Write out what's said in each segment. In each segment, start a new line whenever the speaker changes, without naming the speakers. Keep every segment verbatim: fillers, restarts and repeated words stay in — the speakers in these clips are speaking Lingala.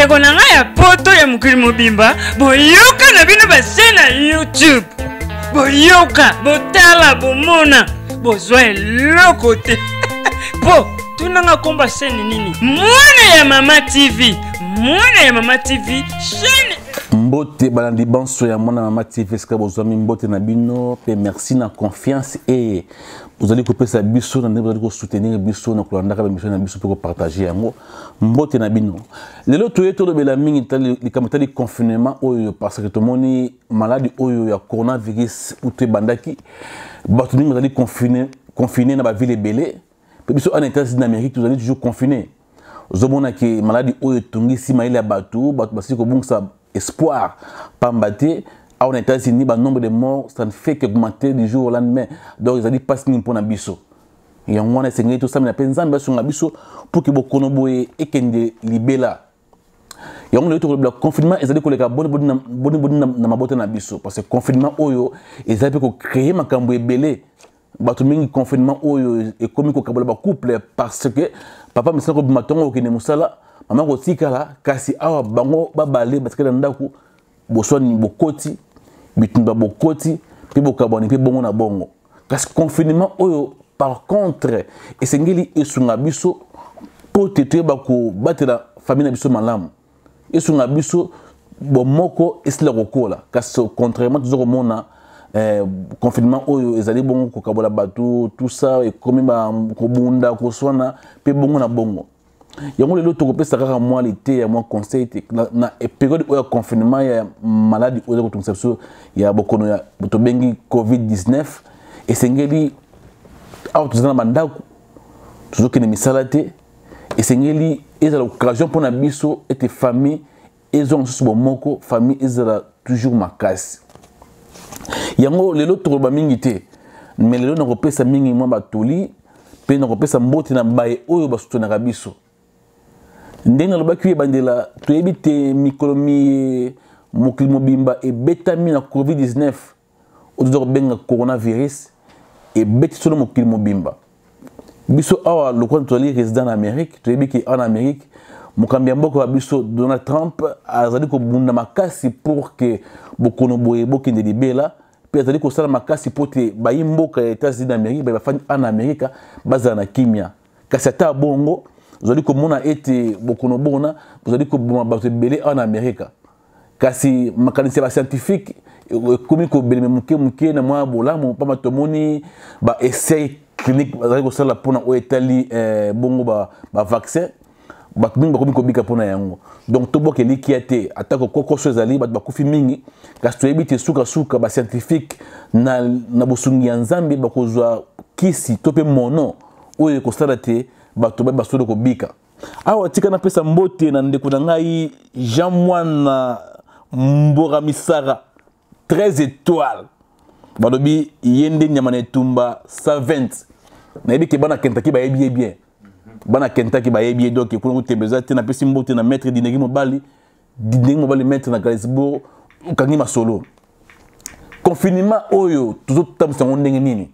bandeko na ngai ya poto ya mokili mobimba boyoka na bino base na YouTube boyoka botala bomona bozwa eloko te po tunanga komba seni nini mwana ya Mama T V mwana ya Mama T V chaîne
Mbote balandi banso ya mwana Mama T V ska bozami mbote na bino pe merci na confiance et vous allez couper sa biso na vous allez soutenir biso na kulanda ka biso na biso pour partager yango mbote na bino lelo toyeto lo bela mingi tali likamata confinement oyo parce que tout moni maladie oyo ya coronavirus uté bandaki batu ningi bazali confiné confiné na ba ville belé pe biso en États-Unis d'Amérique vous allez toujours confiné zomona ki maladie oyo tungisi maile ya batu batu basi ko bungsa espoir pambate aux États-Unis le nombre de morts ça ne fait qu'augmenter du jour au lendemain donc ils ont dit pas ce pour nabiso et on a essayé tout ça mais penza mba sur nabiso pour que bokono boye et kende libela et on le le confinement ils ont dit que les bonne bonne bonne bonne na mabote nabiso parce que confinement oyo ils avaient ko créer makambo ebele batu mingi confinement oyo et comme ko kabola ba couple parce que papa me sako matongo okene musala maman ko tikala kasi awa bango babale parce que ndaku boswani bokoti bitumba bokoti pe bokaboni pe bongo na bongo kasi confinement oyo par contre esengeli esunga biso pote te bako batela famille na biso malamu esunga biso bomoko esila kokola kasi contrairement toujours mona eh, confinement oyo ezali bongo kokabola batu tout ça et comme ba kobunda koswana pe bongo na bongo yango lelo tokopesa kaka moi l'été ya moi conseil na, na période oyo confinement ya maladie oyo ko tungisa ya bokono ya botobengi covid dix-neuf esengeli awa tuzana bandako tuzokene misala te esengeli ezala occasion pour na biso ete famille ezo nsusu bomoko famille ezala toujours makasi yango lelo tokoloba mingi te mais lelo nakopesa mingi mwa batoli pe nakopesa mbote na baye oyo basutonaka biso ndenge lobaki bandela toyebi te mikolomi mokili mobimba ebetami na covid dix-neuf ozo benga coronavirus ebeti solo mokili mobimba biso awa lokola tozali résident en Amérique toyebi ki en Amérique mokambi ya mboka biso Donald Trump azali kobunda makasi pour que bokono boye bokende libela pe azali kosala makasi pote bayi mboka ya États-Unis d'Amérique bafani en Amérique bazala na kimia kasi ata bongo vous allez comme on a été beaucoup de bonnes, vous allez comme on a belé en Amérique. Car si ma connaissance scientifique, comme que belé mouké mouké na moi bola mon pas matomoni ba essai clinique vous allez comme ça la pour na Italie bongo ba ba vaccin ba mingi ba comme bika pour na yango. Donc tout boke likiate attaque koko chose ali ba ba kufi mingi car tu évite suka suka ba scientifique na na bosungi ya nzambe ba kozwa kisi tope mono oyo ko starate bato ba basolo ko bika awa tika na pesa mbote na ndeko na ngai Jean Mwana Mbora Misara treize étoiles balobi yende nyama na tumba cent vingt na yebi ke bana Kentucky ba yebi bien bana Kentucky ba yebi donc ko tembeza te na pesa mbote na maître Dinegi Mobali Dinegi Mobali maître na Galesburg ukangi masolo confinement oyo tuzo tamsa ndenge nini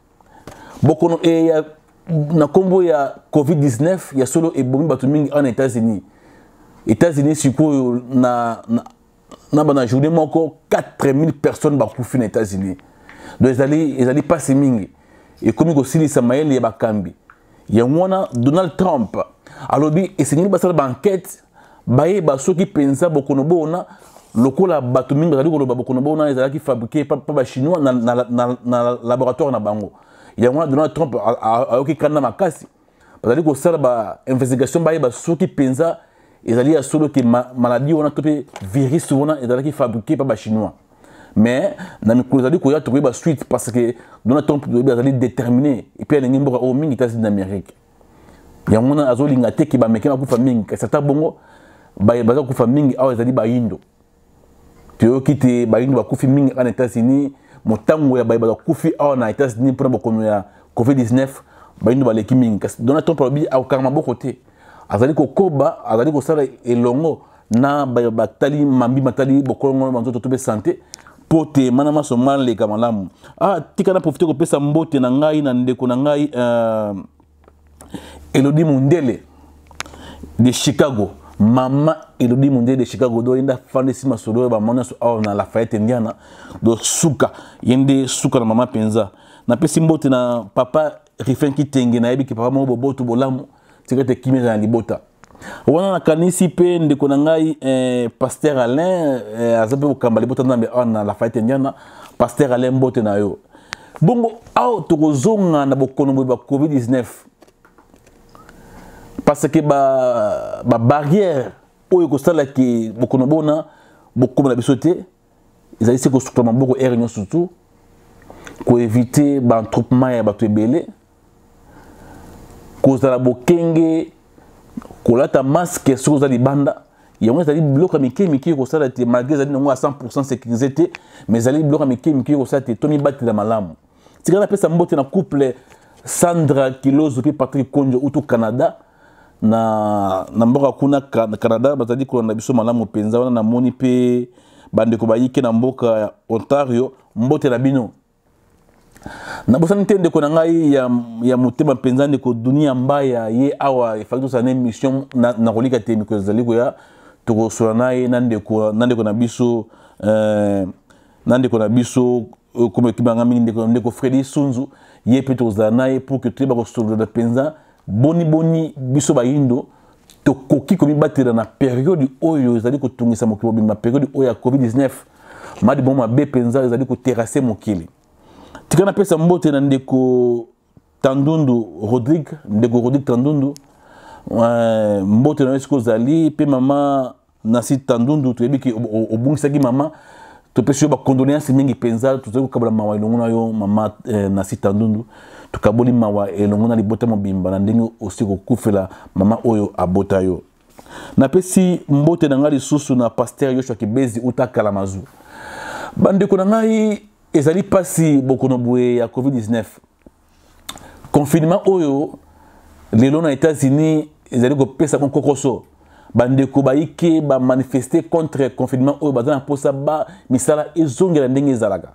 bokono e ya na kombo ya covid dix-neuf ya solo ebomi batu mingi en États-Unis États-Unis siko na na na bana journée moko quatre mille personnes ba kufi na États-Unis donc ezali ezali passe mingi et comme ko sili Samael ya bakambi ya mwana Donald Trump alobi esengeli basala ba enquête baye ba soki penza bokono bona lokola batu mingi bazali ko bokono bona ezali ki fabriquer pa ba chinois na na, na, na laboratoire na bango ya mwana Donald Trump ayoki kana makasi bazali ko sala ba investigation baye ba soki penza ezali ya solo ki maladie wana tope virus wana ezali ki fabriquer pa ba chinois mais na mikolo ezali ko ya to ba suite parce que Donald Trump ezali déterminé et puis alingi mboka o mingi États-Unis d'Amérique ya mwana azolinga te ki ba mekema ku famille ka sata bongo baye baza ku famille awa ezali ba indo to kite ba indo ba ku famille en États-Unis motango ya baye ba kufi awa na États-Unis pour bokono ya covid dix-neuf bayindo baleki mingi kasi Donald Trump lobi akokanga maboko te azali kokoba azali kosala elongo na baye batali mambi matali bokongo banzoto tobe santé pote mana maso maleka malamu ah tika na profiter ko pesa mbote na ngai na ndeko na ngai euh Elodie Mundele de Chicago Maman Elodie Mondé de Chicago do inda fande si masolo ba mona so na Lafayette Indiana do suka yende suka na mama penza na pesi mbote na papa Rifin Kitenge na yebi ki papa mo boboto bolamu tikete kimira na libota wana na kanisi pe ndeko na ngai eh, Pasteur Alain eh, azabe okamba libota na na Lafayette Indiana Pasteur Alain mbote na yo bongo au tokozonga na bokono ba covid dix-neuf parce que ba ba barrière oyo ko sala ki bokono bona bokono la bisoté ils allaient se construire beaucoup air union surtout pour éviter ba entroupement ya bato ebele ko sala bokenge ko lata masque sur za libanda yango ezali bloka mike mike ko sala te malgré ezali nango à cent pour cent sécurité mais ezali bloka mike mike ko sala te tomi batela malamu tika na pesa mbote na couple Sandra Kilozo puis Patrick Konjo uto Canada na na mboka kuna Canada bazali ko na biso malamu penza wana na moni pe bande ko bayike na mboka Ontario mbote na bino na bosa ntende ko na ngai ya ya motema penza ndeko dunia mbaya ye awa ifakto sa émission na na kolika te miko zali ko ya to so na ye nande ko nande ko na biso euh nande ko na biso comme kibanga mingi ndeko ndeko Freddy Sunzu ye pe to zana ye pour que treba ko so de penza boni boni biso bayindo to koki komi batela na période oyo ezali ko tungisa mokili bima période oyo ya covid dix-neuf madi bon mabe penza ezali ko terrasser mokili tikana pesa mbote na ndeko Tandundu Rodrigue ndeko Rodrigue Tandundu euh mbote na esko zali pe mama Nasi Tandundu to ebiki obungisaki mama to pesi ba condoléances mingi penza to zeko kabla mawa elongo na yo mama eh, Nasi Tandundu to kaboli mawa elongo na libota mobimba na ndenge aussi ko kufela mama oyo abota yo na pesi mbote na ngali susu na Pasteur Yoshua Kibezi uta Kalamazu bande ko na ngai ezali pasi bokono bwe ya covid dix-neuf confinement oyo lelo na États-Unis ezali ko pesa kon kokoso bande ko baike ba manifester contre confinement oyo bazana posa ba misala ezongela ndenge ezalaka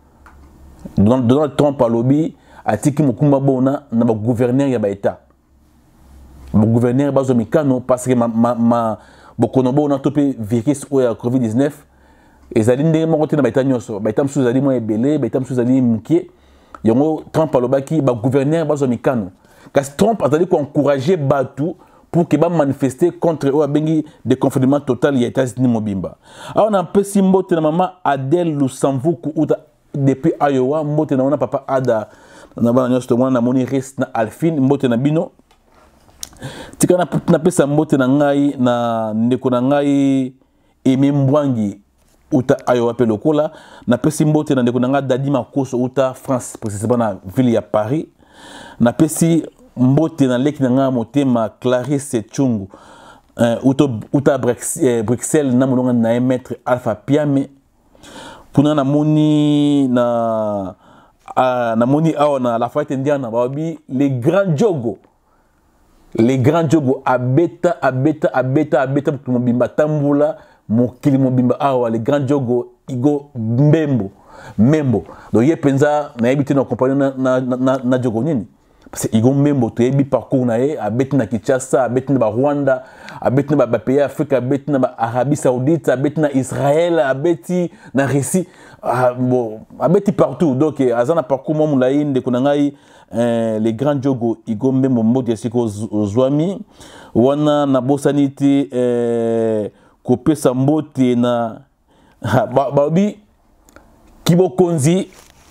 Donald Trump alobi atiki mukumba bona na ba gouverneur ya ba état ba gouverneur bazo mikano parce que ma, ma, ma bokono bona topé virus oyo ya covid dix-neuf ezali ndenge moko te na ba état nyoso ba état msuzu ezali mo ebele ba état msuzu ezali mukie yango Trump alobaki ba gouverneur bazo mikano kasi Trump azali ko encourager batu pour que ba manifester contre o bengi de confinement total ya États-Unis mobimba awa na pesi mbote na mama Adèle Lusamvuku uta depuis Iowa mbote na wana papa Ada na bana nyosto mwana na moni rest na Alphine mbote na bino tika na, na pesa mbote na ngai na ndeko na ngai Eme Mbwangi uta Iowa pe lokola na pesi mbote na ndeko na ngai Dadi Makoso uta France précisément na ville ya Paris na pesi mbote na leki na ngai motema Clarisse Chungu uh, uta, uta Bruxelles na mononga na maître Alpha Piame kuna na moni na uh, na moni awa na Lafayette Indiana babi les grands jogo les grands jogo abeta abeta abeta abeta mobimba tambula mokili mobimba awa les grands jogo igo mbembo membo do ye penza na yebite na compagnie na na, na, na jogo nini parce que igo membo to yebi parcours na ye abeti na Kinshasa abeti na ba Rwanda abeti na ba pays Afrique abeti na ba Arabie Saoudite abeti na Israël abeti na Russie ah, bon abeti partout donc azana parcours mo mulai ndeko na ngai eh, les grands jogo igo membo mbote siko zwami wana na bosaniti eh, kopesa mbote na babi ba, kibokonzi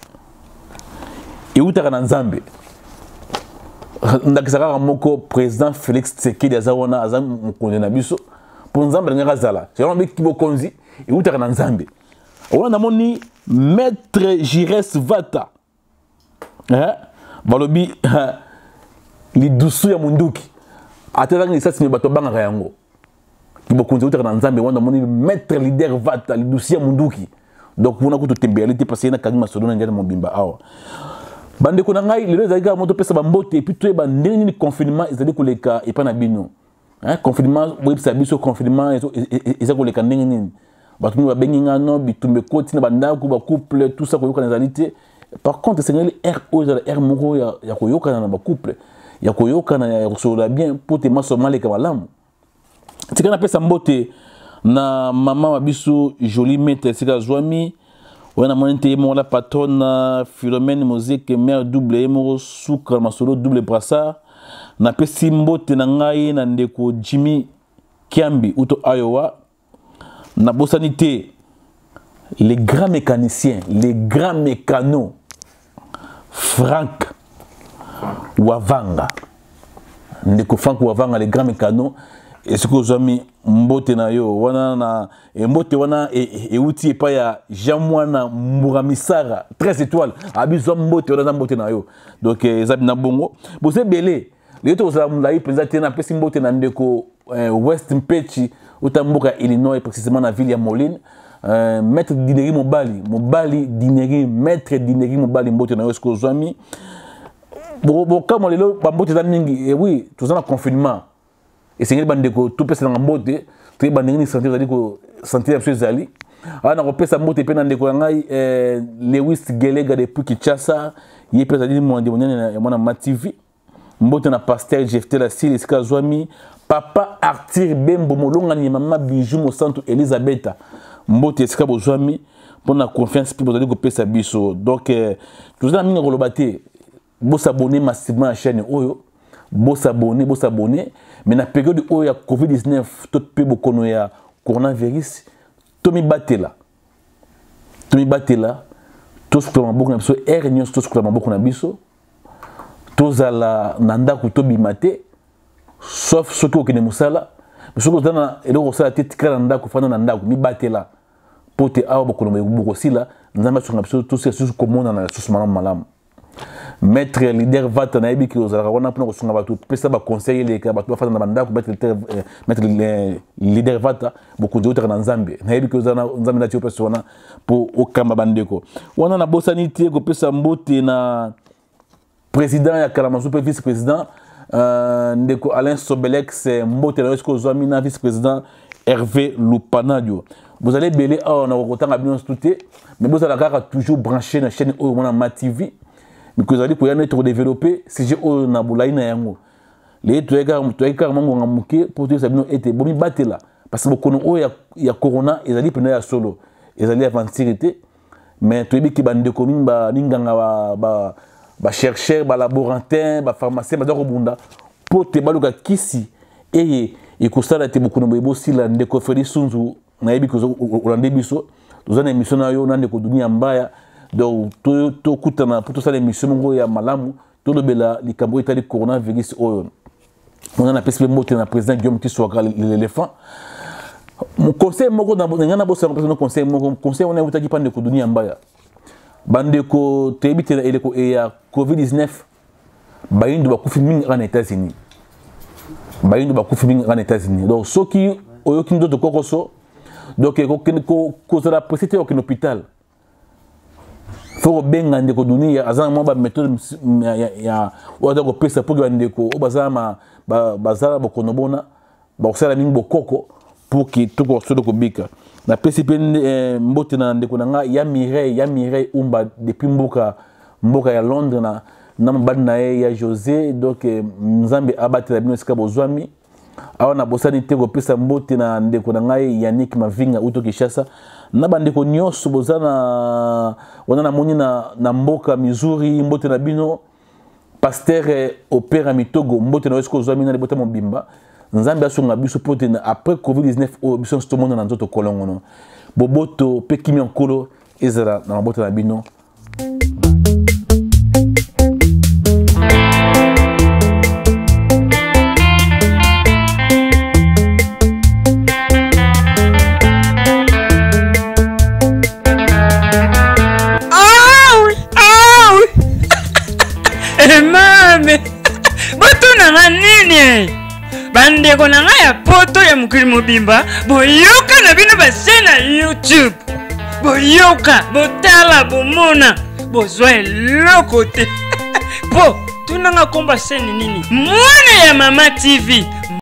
eutaka na Nzambe ndakisaka moko président Félix Tshisekedi azawana aza mukonde na biso pour Nzambe ngaka zala c'est vraiment kibokonzi eutaka na Nzambe wana namoni maître Jires Vata eh balobi lidusu ya munduki ataka ni sasi bato bangaka yango kibokonzi eutaka na Nzambe wana namoni maître leader Vata lidusu ya munduki donc kuna kuto tembelite parce que na kagima sodona ndana mobimba awa bande ko na ngai lelo ezalika moto pesa bambote et puis to ba ndenge ni confinement ezali koleka epa na bino hein confinement websa biso confinement ezali koleka ndenge nini bato ba bengi ngano bitumbe koti na bandako ba couple tout ça koyoka na ezalite par contre c'est ngeli r o za r moko ya ya koyoka na ba couple ya koyoka na ya kosola bien pour te maso maleka malamu tika na pesa mbote na mama mabiso Jolie Mete sika zwami wana monente mo la patronne Philomène Moseke mère double mo sucre masolo double brassard na pesi mbote na ngai na ndeko Jimmy Kiambi uto Iowa na bosanité les grands mécaniciens les grands mécanos Franck Wavanga ndeko Franck Wavanga les grands mécanos et ce que vous avez mbote na yo wana na mbote wana e outil pa ya Jamwana Muramisara treize étoiles abizo mbote wana mbote na yo donc ezab na bongo bo se belé les autres za mlai présenté na pesi mbote na ndeko West Mpechi utamboka Illinois précisément na ville ya Moline euh, maître Dineri Mobali Mobali Dineri maître Dineri Mobali mbote na yo ce que vous avez bo bo comme lelo ba mbote za mingi et oui tout ça na confinement et c'est bandeko tout pesa na mbote tout bandengini santé zali ko santé ya zali ana ko pesa mbote pe na ndeko ngai eh, Lewis Gelega depuis Kinshasa ye pesa dili mo ndimo na mwana ma T V mbote na pasteur Jefte la Sile sika zwami papa Arthur Bembo molonga ni mama Bijou mo Santo Elisabetta mbote sika bozwami pona confiance pe bozali ko pesa biso donc eh, tout ça mingi kolobate bo s'abonner massivement à la chaîne oyo bo s'abonner bo s'abonner mais na période où il y a covid dix-neuf tout pe bokono ya coronavirus to mi batela to mi batela to sukula maboko na biso er nyos to sukula maboko na biso to zala nanda ku to bimate sauf ce que okene musala mais ce que zana eloko sala te tikala nanda ku fana nanda ku mi batela pote awa bokono boko sila nzamba sunga biso to se susu komona na susu malamu malamu maître leader vata na ebi ki ozala wana pona kosunga batu pesa ba conseiller les ka batu bafata na bandako maître maître leader vata beaucoup d'autres na Nzambe na ebi ki ozala Nzambe na tio pesa wana po okamba bandeko wana na bosanité ko pesa mbote na président ya Kalamazoo pe vice président euh ndeko Alain Sobelex mbote na esko zwa mina vice président Hervé Lupanadio vous allez belé a on a kotanga bien stuté mais vous allez toujours branché na chaîne o mona Ma T V mais que vous allez pouvoir être développé si j'ai au nabulaï na yango les toeka toeka mango ngamuke pour dire ça bien été bomi batela parce que beaucoup no ya ya corona ils allaient prendre ya solo ils allaient aventurité mais toyebi ki bande commune ba ninganga ba ba ba chercheur ba laborantin ba pharmacien ba dokobunda pour te baluka kisi et et ko sala te beaucoup no bo sila ndeko feri sunzu na yebi ko olande biso tozana émission na yo na ndeko dunia mbaya donc to to kutana pour tout ça l'émission ngo ya malamu to le bela likambo itali coronavirus oyo on a pesi mbote na président Guillaume Tissoaka l'éléphant mon conseil moko na ngana bossa na conseil moko conseil on a utaki pande ko dunia mbaya bande ko tebite na eleko e ya covid dix-neuf bayindu bakufi mingi en États-Unis bayindu bakufi mingi en États-Unis donc soki oyo kindo to kokoso donc ko ko ko la précité au hôpital faut benga ndeko dunia azana mo ba méthode ya ya wada ko pesa pour ndeko obazama bazala bokono bona ba osala mingi bokoko pour que tout ko solo ko bika na pesi pe mbote na ndeko nanga ya Mireille ya Mireille umba depuis mboka mboka ya Londres na na mbadi na ya José donc Nzambe abate la bino sika bozwami awa na bosani te ko pesa mbote na ndeko nanga Yannick Mavinga uto Kishasa na bandeko nyonso bozana wana na moni na na mboka Missouri mbote na bino pasteur opéra mitogo mbote na esko zwami na libota mobimba Nzambe asunga biso pote na après covid dix-neuf o biso sto mona na nzoto kolongono boboto pe kimi onkolo ezara na mbote na bino.
Bandeko na nga ya poto ya mukili mobimba boyoka na bino base na YouTube boyoka botala bomona bozwa eloko te po tunanga komba seni nini mwana ya Mama T V